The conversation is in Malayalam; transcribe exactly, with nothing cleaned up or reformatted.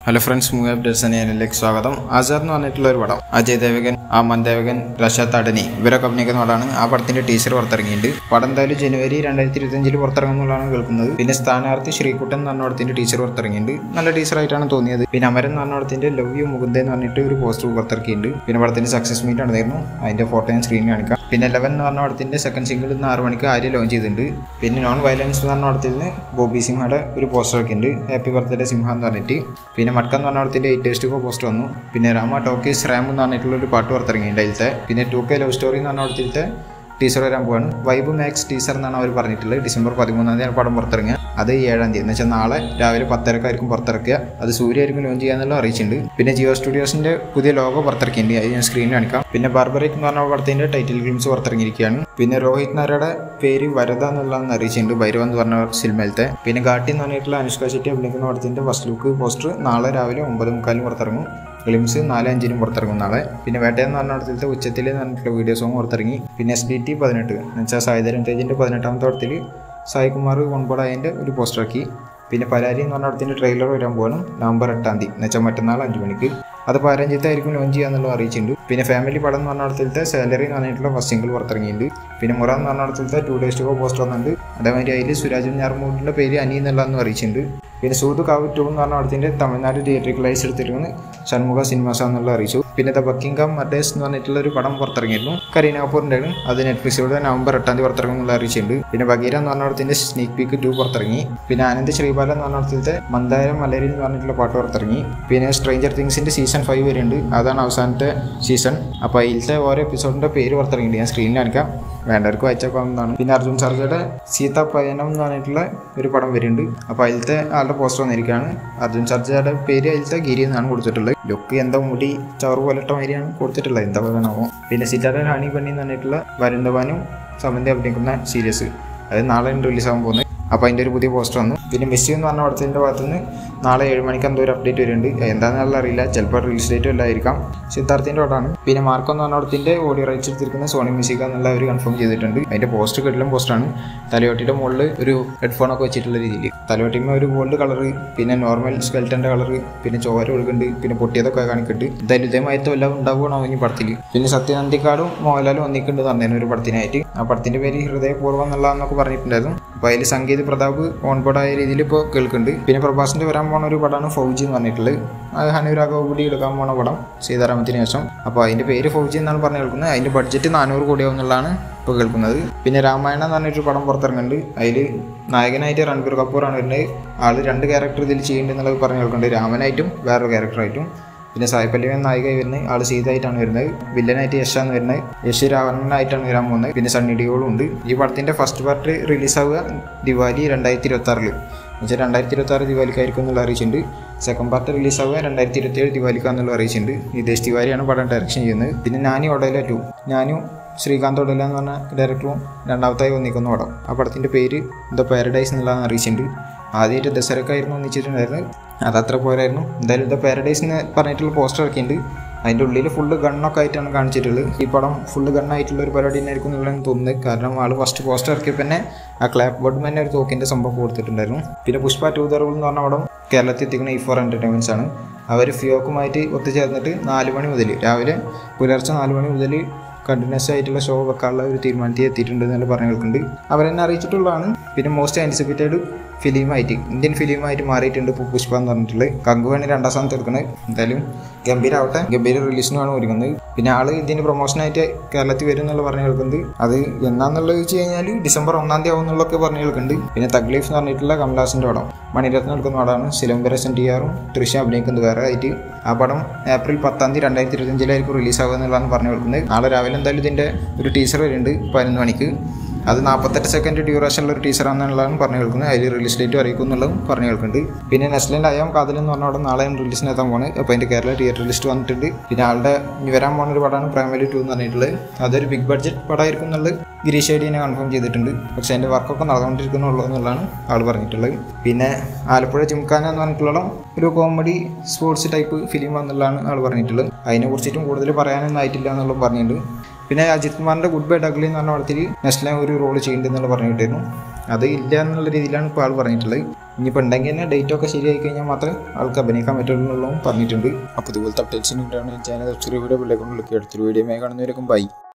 ഹലോ ഫ്രണ്ട്സ്, മൂവി അപ്ഡേറ്റ്സ് ചാനലിലേക്ക് സ്വാഗതം. ആസാദ് എന്ന് പറഞ്ഞിട്ടുള്ള ഒരു പടം അജയ് ദേവഗൻ, ആമൻ ദേവഗൻ, റഷാദ് അഡനി ഇവരൊക്കെ അഭിനയിക്കുന്ന പടമാണ്. ആ പടത്തിന്റെ ടീച്ചർ പുറത്തിറങ്ങിയിട്ടുണ്ട്. പടം എന്തായാലും ജനുവരി രണ്ടായിരത്തി ഇരുപത്തി അഞ്ചിൽ പുറത്തിറങ്ങുന്നതാണ് കേൾക്കുന്നത്. പിന്നെ സ്ഥാനാർത്ഥി ശ്രീകുട്ടൻ എന്ന് പറഞ്ഞ പടത്തിന്റെ ടീച്ചർ പുറത്തിറങ്ങിയിട്ടുണ്ട്. നല്ല ടീച്ചറായിട്ടാണ് തോന്നിയത്. പിന്നെ അമരൻ എന്ന് പറഞ്ഞ പടത്തിന്റെ ലവ് യു മുകുന്ദ എന്ന് പറഞ്ഞിട്ട് ഒരു പോസ്റ്റർ പുറത്തിറക്കിയിട്ടുണ്ട്. പിന്നെ പടത്തിന്റെ സക്സസ് മീറ്റ് നടന്നിരുന്നു. അതിന്റെ ഫോട്ടോ ഞാൻ സ്ക്രീനിൽ കാണിക്കാം. പിന്നെ ലെവൻ എന്ന് പറഞ്ഞ പടത്തിന്റെ സെക്കൻഡ് സിംഗിൾ ഇന്ന് ആറ് മണിക്ക് ആര്യ ലോഞ്ച് ചെയ്തിട്ടുണ്ട്. പിന്നെ നോൺ വയലൻസ് എന്ന് പറഞ്ഞ പടത്തിൽ നിന്ന് ബോബി സിംഹയുടെ ഒരു പോസ്റ്റർ ഒക്കെ ഉണ്ട്, ഹാപ്പി ബർത്ത്ഡേ സിംഹ എന്ന് പറഞ്ഞിട്ട്. പിന്നെ മട്ക എന്ന് പറഞ്ഞ പടത്തിന്റെ ടേസ്റ്റ് കോ പോസ്റ്റ് വന്നു. പിന്നെ രാമ ടോക്കീസ് റാം എന്ന് പറഞ്ഞിട്ടുള്ള ഒരു പാട്ട് പുറത്തിറങ്ങിയിട്ടുണ്ട് അതിലത്തെ. പിന്നെ ടു കെ ലവ് സ്റ്റോറി എന്ന് പറഞ്ഞ പടത്തിലത്തെ ടീച്ചർ വരാൻ പോവാണ്. വൈബ് മാക്സ് ടീച്ചർ എന്നാണ് അവർ പറഞ്ഞിട്ടുള്ളത്. ഡിസംബർ പതിമൂന്നാം തീയതി പടം പുറത്തിറങ്ങിയ അത് ഏഴാം തീയതി എന്ന് വെച്ചാൽ നാളെ രാവിലെ പത്തരക്കായിരിക്കും പുറത്തിറക്കുക. അത് സൂര്യായിരിക്കും ലോഞ്ച് ചെയ്യാന്നുള്ള അറിയിച്ചിട്ടുണ്ട്. പിന്നെ ജിയോ സ്റ്റുഡിയോസിന്റെ പുതിയ ലോഗോ പുറത്തിറക്കിയിട്ടുണ്ട്, അത് ഞാൻ സ്ക്രീനിൽ കാണിക്കാം. പിന്നെ ബാർബറിക് എന്ന് പറഞ്ഞ പടത്തിന്റെ ടൈറ്റിൽ ഗ്ലിംസ് പുറത്തിറങ്ങിയിരിക്കുകയാണ്. പിന്നെ രോഹിത് നായരുടെ പേര് വരദ എന്നുള്ളതെന്ന് അറിയിച്ചിട്ടുണ്ട്, ഭൈരവ എന്ന് പറഞ്ഞ സിനിമയിലത്തെ. പിന്നെ ഘാട്ടി എന്ന് പറഞ്ഞിട്ടുള്ള അനുഷ്ക ശെട്ടി അഭിനയിക്കുന്ന പടത്തിന്റെ ഫസ്റ്റ് ലുക്ക് പോസ്റ്റർ നാളെ രാവിലെ ഒമ്പത് മുക്കാലിന് പുറത്തിറങ്ങും. ഗ്ലിംസ് നാല് അഞ്ചിനും പുറത്തിറങ്ങും നാളെ. പിന്നെ വേട്ടയെന്ന് പറഞ്ഞ പടത്തിലത്തെ ഉച്ചത്തിൽ പറഞ്ഞിട്ടുള്ള വീഡിയോ സോങ് പുറത്തിറങ്ങി. പിന്നെ എസ് ഡി ടി പതിനെട്ട് എന്ന് വെച്ചാൽ സായിധരൻ തേജിന്റെ പതിനെട്ടാമത്തെ പടത്തിൽ സായികുമാർ കൊൺപടായതിൻ്റെ ഒരു പോസ്റ്ററാക്കി. പിന്നെ പരാരി എന്ന് പറഞ്ഞ പടത്തിന്റെ ട്രെയിലർ വരാൻ പോകണം നവംബർ എട്ടാം തീയതി എന്ന് വെച്ചാൽ മറ്റന്നാൾ അഞ്ച് മണിക്ക്. അത് പതിനഞ്ചത്തായിരിക്കും ലോഞ്ച് ചെയ്യാന്നുള്ളത് അറിയിച്ചിട്ടുണ്ട്. പിന്നെ ഫാമിലി പടം എന്ന് പറഞ്ഞ പടത്തിലത്തെ സാലറി എന്ന് പറഞ്ഞിട്ടുള്ള ഫസ്റ്റ് സിംഗിൾ പുറത്തിറങ്ങിയിട്ടുണ്ട്. പിന്നെ മുറ എന്ന് പറഞ്ഞ പടത്തിലത്തെ ടു ഡേയ്സ് ടു പോസ്റ്റർ വന്നിട്ടുണ്ട്. അതേമാതിരി അതിൽ സുരാജ് ഞാർമൂടിൻ്റെ പേര് അനി എന്നുള്ളതെന്ന് അറിയിച്ചിട്ടുണ്ട്. പിന്നെ സൂത് കാവ് ടു എന്ന് പറഞ്ഞ പടത്തിന്റെ തമിഴ്നാട് തിയേറ്ററിക്കലൈസ് എടുത്തിരിക്കുന്നത് ഷൺമുഖ സിനിമാസ് എന്നുള്ള അറിയിച്ചു. പിന്നെ ദ ബക്കിംഗ്ഹാം മർഡേഴ്സ് എന്ന് പറഞ്ഞിട്ടുള്ള ഒരു പടം പുറത്തിറങ്ങിയിരുന്നു, കരീന കപൂറിൻ്റെ. അത് നെറ്റ്ഫ്ലിക്സിലൂടെ നവംബർ എട്ടാം തീയതി പുറത്തിറങ്ങും എന്നുള്ള അറിയിച്ചിട്ടുണ്ട്. പിന്നെ ബഗീര എന്ന് പറഞ്ഞ പടത്തിന്റെ സ്നീക് പീക്ക് ടു പുറത്തിറങ്ങി. പിന്നെ ആനന്ദ് ശ്രീബാല എന്ന് പറഞ്ഞ പടത്തിലത്തെ മന്ദാരം മലരിൽ എന്ന് പറഞ്ഞിട്ടുള്ള പാട്ട് പുറത്തിറങ്ങി. പിന്നെ സ്ട്രേഞ്ചർ തിങ്സിന്റെ സീസൺ ഫൈവ് വരുന്നുണ്ട്, അതാണ് അവസാനത്തെ സീസൺ. അപ്പോൾ അതിലത്തെ ഓരോ എപ്പിസോഡിന്റെ പേര് പുറത്തിറങ്ങിയിട്ട് ഞാൻ സ്ക്രീനിൽ കാണിക്കാം, വേണ്ടവർക്ക് വായിച്ചേക്കാവുന്നതാണ്. പിന്നെ അർജുൻ സർജയുടെ സീത പയനം എന്ന് പറഞ്ഞിട്ടുള്ള ഒരു പടം വരുന്നുണ്ട്. അപ്പോൾ അതിലത്തെ ആളുടെ പോസ്റ്റർ വന്നിരിക്കുകയാണ്. അർജുൻ സർജയുടെ പേര് അതിലത്തെ ഗിരി എന്നാണ് കൊടുത്തിട്ടുള്ളത്. ലുക്ക് എന്താ മുടി ചവറ് പോലട്ട മാതിരിയാണ് കൊടുത്തിട്ടുള്ളത്, എന്താ പറയണമോ. പിന്നെ സിറ്റാര റാണി പണി എന്ന് പറഞ്ഞിട്ടുള്ള വരുന്നവാനും സമന്തി അഭിനയിക്കുന്ന സീരീസ് അത് നാളെ റിലീസാകാൻ പോകുന്നത്. അപ്പോൾ അതിൻ്റെ ഒരു പുതിയ പോസ്റ്റർ വന്നു. പിന്നെ മെസ്സി എന്ന് പറഞ്ഞ പടത്തിൻ്റെ ഭാഗത്തുനിന്ന് നാളെ ഏഴ് മണിക്ക് എന്തോ ഒരു അപ്ഡേറ്റ് വരുന്നുണ്ട്, എന്താണെന്നുള്ള അറിയില്ല, ചിലപ്പോൾ റിലീസ് ഡേറ്റും അല്ലായിരിക്കാം. സിദ്ധാർത്ഥിൻ്റെ പടമാണ്. പിന്നെ മാർക്കോ എന്ന് പറഞ്ഞ പടത്തിൻ്റെ ഓഡിയോ റൈറ്റ്സ് എടുത്തിരിക്കുന്ന സോണി മ്യൂസിക് എന്നുള്ള അവർ കൺഫേം ചെയ്തിട്ടുണ്ട്. അതിൻ്റെ പോസ്റ്റ് കിടലും പോസ്റ്റാണ്. തലയോട്ടിയുടെ മുകളിൽ ഒരു ഹെഡ്ഫോണൊക്കെ വെച്ചിട്ടുള്ള രീതിയിൽ തലയോട്ടിമ ഒരു ഗോൾഡ് കളറ്, പിന്നെ നോർമൽ സ്കെൽറ്റൻ്റെ കളറ്, പിന്നെ ചോര ഒഴുകുന്നുണ്ട്, പിന്നെ പൊട്ടിയതൊക്കെ കാണിക്കുന്നുണ്ട്. എന്തായാലും ഇതേമായത്തോ എല്ലാം ഉണ്ടാവുകയാണോ ഈ പടത്തിൽ. പിന്നെ സത്യനന്ദിക്കാടും മോഹൻലാലും വന്നിട്ടുണ്ട് പറഞ്ഞു ഒരു പടത്തിനായിട്ട്. ആ പടത്തിൻ്റെ പേര് ഹൃദയപൂർവ്വം എന്നുള്ളതെന്നൊക്കെ പറഞ്ഞിട്ടുണ്ടായിരുന്നു. അപ്പോൾ അതിൽ സംഗീത പ്രതാപ് ഓൺബോർഡായ രീതിയിൽ ഇപ്പോൾ കേൾക്കുന്നുണ്ട്. പിന്നെ പ്രഭാസിൻ്റെ വരാൻ പോണ ഒരു പടമാണ് ഫൗജി എന്ന് പറഞ്ഞിട്ടുള്ളത്. അത് ഹനുരാഘവ് കൂടി എടുക്കാൻ പോണ പടം സീതാരാമത്തിന് ശേഷം. അപ്പോൾ അതിൻ്റെ പേര് ഫൗജി എന്നാണ് പറഞ്ഞു കേൾക്കുന്നത്. അതിൻ്റെ ബഡ്ജറ്റ് നാനൂറ് കോടിയാവും എന്നുള്ളതാണ് ഇപ്പോൾ കേൾക്കുന്നത്. പിന്നെ രാമായണം എന്ന് പറഞ്ഞിട്ടൊരു പടം പുറത്തിറങ്ങുന്നുണ്ട്. അതിൽ നായകനായിട്ട് രൺബീർ കപൂറാണ് വരുന്നത്. ആൾ രണ്ട് ക്യാരക്ടർ ഇതിൽ ചെയ്യുന്നുണ്ട് എന്നുള്ളത് പറഞ്ഞു കേൾക്കുന്നുണ്ട്, രാമനായിട്ടും വേറൊരു ക്യാരക്ടറായിട്ടും. പിന്നെ സായി പല്ലവി നായികയായി വരുന്നത് ആൾ സീതായിട്ടാണ് വരുന്നത്. വില്ലനായിട്ട് യശാന്ന് വരുന്നത്, യശ് രാവണനായിട്ടാണ് വരാൻ പോകുന്നത്. പിന്നെ സണ്ണി ഡിയോളും ഉണ്ട്. ഈ പടത്തിൻ്റെ ഫസ്റ്റ് പാർട്ട് റിലീസാവുക ദിവാലി രണ്ടായിരത്തി ഇരുപത്തി ആറിൽ എന്നുവെച്ചാൽ രണ്ടായിരത്തി ഇരുപത്തി ആറ് ദിവാലിക്കായിരിക്കും എന്നുള്ള അറിയിച്ചിട്ടുണ്ട്. സെക്കൻഡ് പാർട്ട് റിലീസാവുക രണ്ടായിരത്തി ഇരുപത്തി ഏഴ് ദിവാലിക്കാന്നുള്ള അറിയിച്ചിട്ടുണ്ട്. നിതേഷ് തിവാരിയാണ് പടം ഡയറക്ഷൻ ചെയ്യുന്നത്. പിന്നെ നാനി ഒഡേല ടു, ഞാനും ശ്രീകാന്ത് ഒഡേല എന്ന് പറഞ്ഞ ഡയറക്ടറും രണ്ടാമത്തായി ഒന്നിക്കുന്ന പടം. ആ പടത്തിൻ്റെ പേര് ദ പാരഡൈസ് എന്നുള്ളതാണ് അറിയിച്ചിട്ടുണ്ട്. ആദ്യമായിട്ട് ദസറക്കായിരുന്നു ഒന്നിച്ചിട്ടുണ്ടായിരുന്നത്, അതത്ര പോരായിരുന്നു. എന്തായാലും ദ പാരഡൈസ് എന്ന് പറഞ്ഞിട്ടുള്ള പോസ്റ്റർ ഇറക്കിയിട്ടുണ്ട്. അതിൻ്റെ ഉള്ളിൽ ഫുള്ള് ഗണ്ണൊക്കെ ആയിട്ടാണ് കാണിച്ചിട്ടുള്ളത്. ഈ പടം ഫുള്ള് ഗണ്ണായിട്ടുള്ള ഒരു പരിപാടി തന്നെയായിരിക്കും എന്നുള്ളതാണ് തോന്നുന്നത്. കാരണം ആൾ ഫസ്റ്റ് പോസ്റ്റർ ഇറക്കിയപ്പോൾ തന്നെ ആ ക്ലാപ്പ് ബോർഡ് തന്നെ ഒരു തോക്കിൻ്റെ സംഭവം കൊടുത്തിട്ടുണ്ടായിരുന്നു. പിന്നെ പുഷ്പ ടു ദ റൂൾ എന്ന് പറഞ്ഞ പടം കേരളത്തിൽ എത്തിക്കുന്ന ഈ ഫോർ എൻ്റർടൈൻമെൻറ്റ്സ് ആണ്. അവർ ഫിയോക്കുമായിട്ട് ഒത്തുചേർന്നിട്ട് നാല് മണി മുതൽ രാവിലെ പുലർച്ചെ നാല് മണി മുതൽ കണ്ടിന്യൂസ് ആയിട്ടുള്ള ഷോ വെക്കാനുള്ള ഒരു തീരുമാനത്തിൽ എത്തിയിട്ടുണ്ട് എന്നല്ല പറഞ്ഞു കേൾക്കുന്നുണ്ട്. അവരെന്നെ അറിയിച്ചിട്ടുള്ളതാണ്. പിന്നെ മോസ്റ്റ് ആൻറ്റിസിപ്പേറ്റഡ് ഫിലിമായിട്ട് ഇന്ത്യൻ ഫിലിമായിട്ട് മാറിയിട്ടുണ്ട് ഇപ്പോൾ പുഷ്പ എന്ന് പറഞ്ഞിട്ടുള്ളത്. കങ്കുവാണ് രണ്ടാം സ്ഥാനത്ത് എടുക്കുന്നത്. എന്തായാലും ഗംഭീരാവട്ടെ, ഗംഭീര റിലീസിനുമാണ് ഒരുങ്ങുന്നത്. പിന്നെ ആൾ ഇതിൻ്റെ പ്രൊമോഷനായിട്ട് കേരളത്തിൽ വരും എന്നുള്ള പറഞ്ഞു കേൾക്കുന്നത്. അത് എന്നാന്നുള്ളത് വെച്ച് കഴിഞ്ഞാൽ ഡിസംബർ ഒന്നാം തീയതി ആവും എന്നുള്ളതൊക്കെ പറഞ്ഞു കേൾക്കുന്നുണ്ട്. പിന്നെ തഗ്ലീഫ് എന്ന് പറഞ്ഞിട്ടുള്ള കമൽഹാസൻ്റെ പടം മണിരത്നം എടുക്കുന്ന പടമാണ്. സിലംബരസൻ ടി ആറും തൃശ അഭിനയിക്കുന്നത് വേറെ ആയിട്ട്. ആ പടം ഏപ്രിൽ പത്താം തീയതി രണ്ടായിരത്തി ഇരുപത്തഞ്ചിലായിരിക്കും റിലീസാവുക എന്നുള്ളതാണ് പറഞ്ഞു കേൾക്കുന്നത്. നാളെ രാവിലെ എന്തായാലും ഇതിൻ്റെ ഒരു ടീസർ വരുന്നുണ്ട് പതിനൊന്ന് മണിക്ക്. അത് നാൽപ്പത്തെട്ട് സെക്കൻഡ് ഡ്യൂറേഷനുള്ള ഒരു ടീച്ചറാണെന്നുള്ളതാണ് പറഞ്ഞു കേൾക്കുന്നത്. അതിൽ റിലീസ് ഡേറ്റ് അറിയിക്കും എന്നുള്ളതും പറഞ്ഞു കേൾക്കുന്നുണ്ട്. പിന്നെ നെസ്ലിൻ്റെ അയാം കാതൽ എന്ന് പറഞ്ഞ അവിടെ നാളെ റിലീസിനെത്താൻ പോകുന്നത്. അപ്പോൾ അതിൻ്റെ കേരള തിയേറ്റർ ലിസ്റ്റ് വന്നിട്ടുണ്ട്. പിന്നെ ആളുടെ വരാൻ പോകുന്ന ഒരു പടമാണ് പ്രൈമലി ടു എന്ന് പറഞ്ഞിട്ടുള്ളത്. അതൊരു ബിഗ് ബഡ്ജറ്റ് പടമായിരിക്കും എന്നുള്ളത് ഗിരീഷ് ഐഡിനെ കൺഫേം ചെയ്തിട്ടുണ്ട്. പക്ഷേ അതിൻ്റെ വർക്കൊക്കെ നടന്നുകൊണ്ടിരിക്കുന്നുള്ളൂ എന്നുള്ളതാണ് ആൾ പറഞ്ഞിട്ടുള്ളത്. പിന്നെ ആലപ്പുഴ ജിംഖാന എന്ന് പറഞ്ഞിട്ടുള്ള ഒരു കോമഡി സ്പോർട്സ് ടൈപ്പ് ഫിലിം എന്നുള്ളതാണ് ആൾ പറഞ്ഞിട്ടുള്ളത്. അതിനെക്കുറിച്ചിട്ടും കൂടുതൽ പറയാനൊന്നും ആയിട്ടില്ല എന്നുള്ളത് പറഞ്ഞിട്ടുണ്ട്. പിന്നെ അജിത് കുമാറിൻ്റെ ഗുഡ് ബൈ ഡഗ്ലി എന്ന് പറഞ്ഞ പടത്തിൽ നെസ്ലെ ഒരു റോൾ ചെയ്യുന്നുണ്ടെന്നുള്ള പറഞ്ഞിട്ടായിരുന്നു. അത് ഇല്ല എന്നുള്ള രീതിയിലാണ് ഇപ്പോൾ ആൾ പറഞ്ഞിട്ടുള്ളത്. ഇനിയിപ്പോൾ ഉണ്ടെങ്കിൽ തന്നെ ഡേറ്റ് ഒക്കെ ശരിയായി കഴിഞ്ഞാൽ മാത്രമേ ആൾക്ക് അഭിനയിക്കാൻ പറ്റുള്ളൂ പറഞ്ഞിട്ടുണ്ട്. അപ്പോൾ ഇതുപോലത്തെ അപ്ഡേറ്റ്സിന് ചാനൽ സബ്സ്ക്രൈബ് ചെയ്ത് ബെല്ലൈക്കൺ ക്ലിക്ക് അടുത്തൊരു വീഡിയോ കാണുന്നവരേക്കും ബൈ.